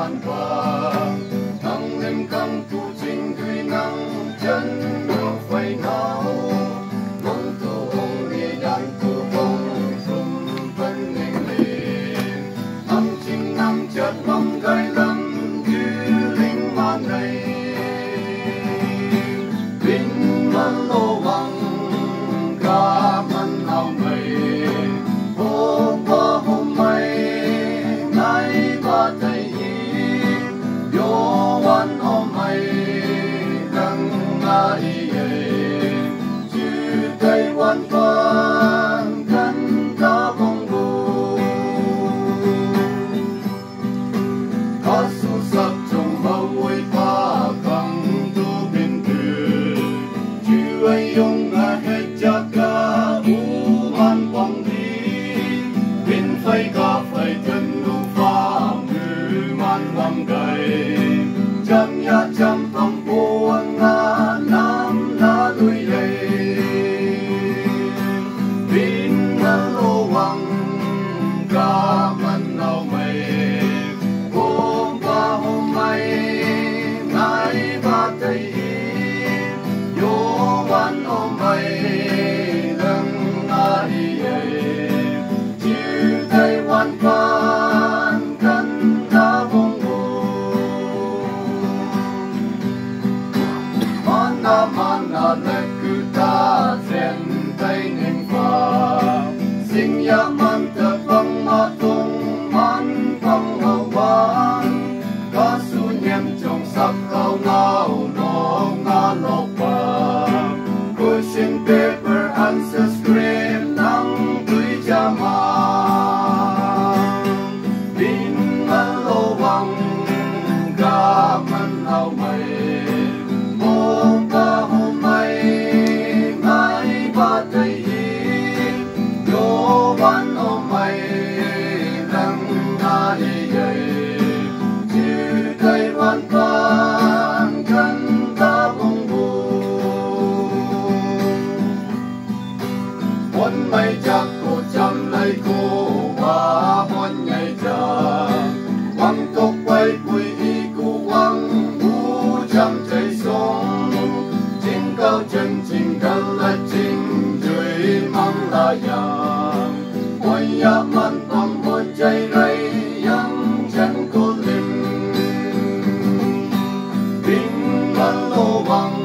man qua thăng lên căng tu chính tuy năng chân được phải nào mong tu ông đi đàn tu ông from bên ninh lên năm chính năm chợt mong gai lắm như linh man này bình man lô bằng ca man nào mày hôm qua hôm nay nay ba thầy yo wan hôm nay đang ai chữ cây quan quan căn ta bông bù có su sắc trong bao vui pa căng tu bên từ chữ ai用à hết cha ca u man bông đi bên phai ca phai thân lu pha ngư man lam gai chăm ya chăm phong buông na nam na đuôi lệ bin na lô wang ca man nào mày hôm qua hôm nay nay ba thầy yo wan hôm nay đang ai chữ thầy wan quan căn ta bông mana lekuta zen tay niệm phật sinh ya man ta bang ma tung man bang hậu ban ca su niệm trong sắc khao ngao lo nga lộc ba cushion paper ancestry nang tui jama bin man lo wang ga man hao mai hôm qua hôm nay nay ba thầy yo ban hôm nay đang ai chữ cây văn văn căn ta bông bù bốn mây chắc cô chăm lấy cô ba bốn ngày chờ quăng cốc quay bụi cô quăng u chăm chạy xuống chính cao chân chính cao là chính dưới mong là yang ôi ya man tâm một chạy rây yang chân cô linh bình man lô bằng